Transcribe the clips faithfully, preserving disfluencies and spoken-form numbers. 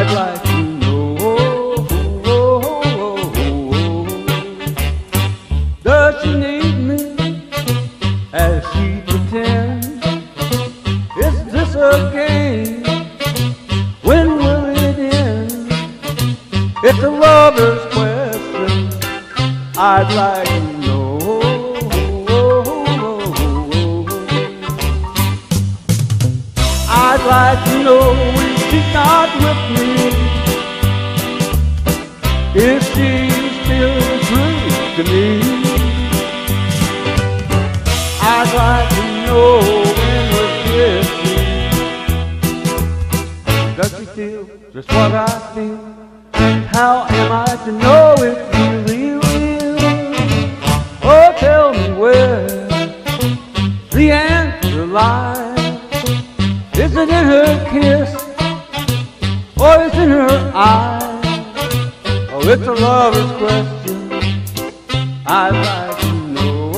I'd like to know, does she need me as she pretends? Is this a game? When will it end? It's a lover's question, I'd like to know. I'd like to know when she's not with me, is she still true to me? I'd like to know when we're kissing, does she feel just what I feel? And how am I to know it's really real? Oh, tell me where the answer lies. Is it in her kiss, or is it in her eyes? Oh, it's a lover's question, I'd like to know.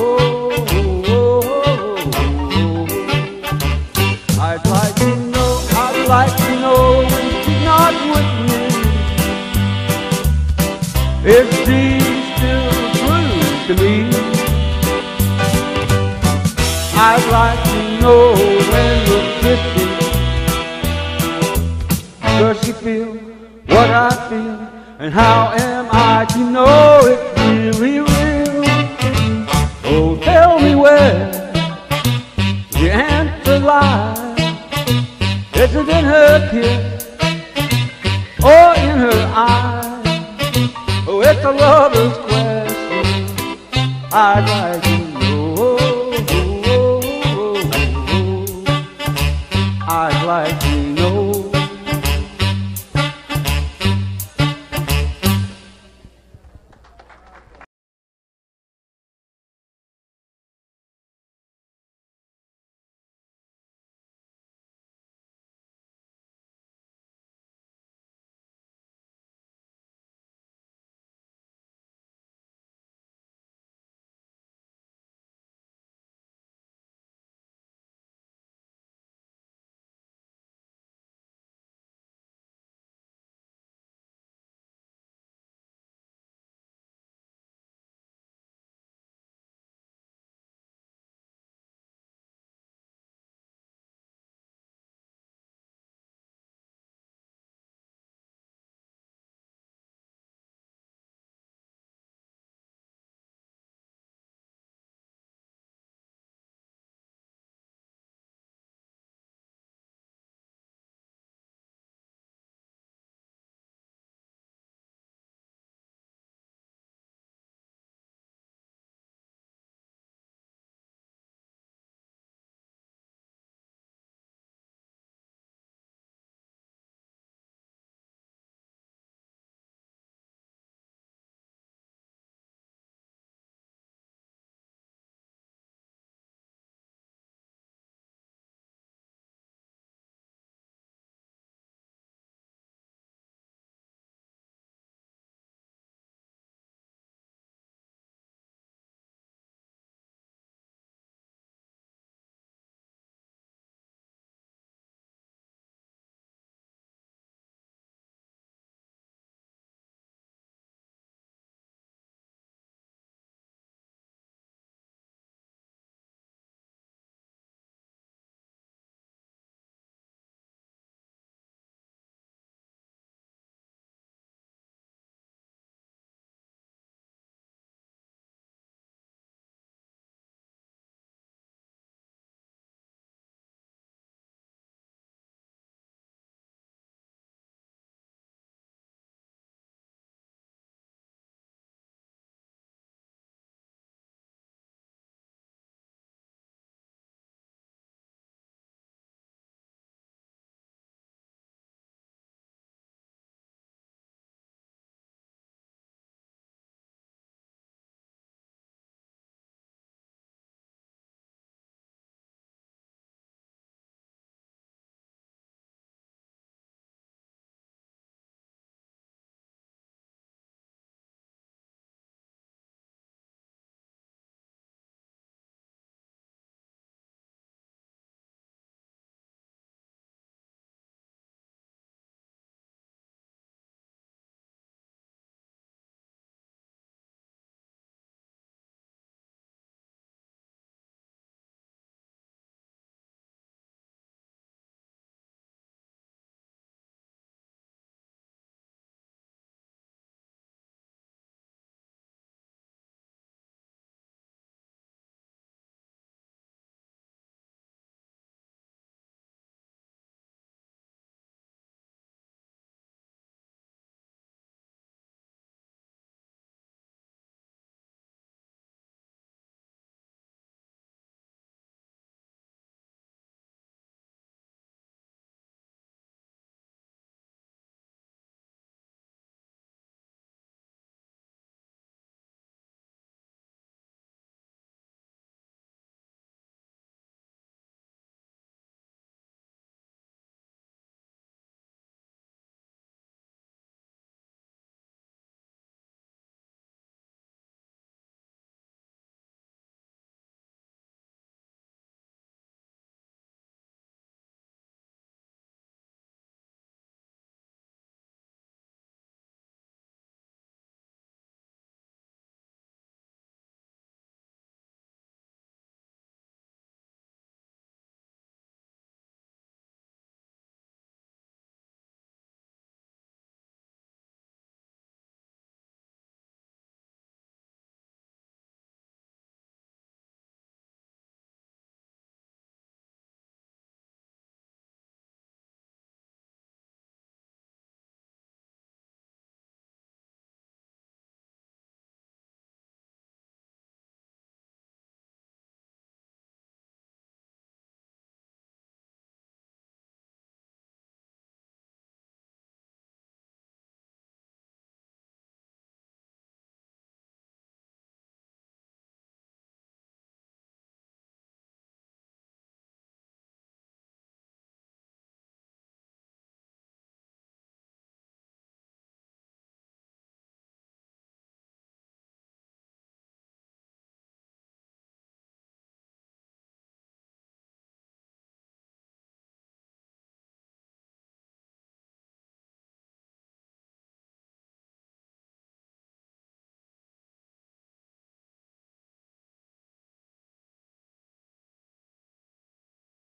I'd like to know, I'd like to know when she's not with me, is she still true to me? I'd like to know when we're kissing, does she feel what I feel? And how am I to know it's really real? Oh, tell me where the answer lies. Is it in her kiss,